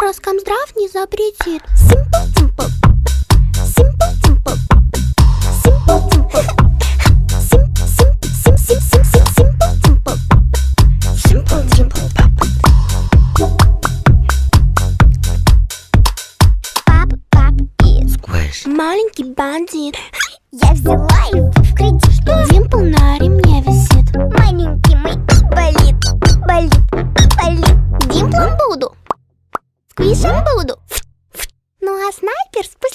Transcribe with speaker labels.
Speaker 1: Роскомздрав не запретит. Simple, simple, simple, simple, simple, simple, simple, simple, simple, пап, it's маленький бандит.
Speaker 2: Я взяла его в кредит.
Speaker 1: Димпл на ремне висит.
Speaker 2: Маленький мой болит.
Speaker 1: Димплом буду, сквишем буду. Ну а снайпер спустя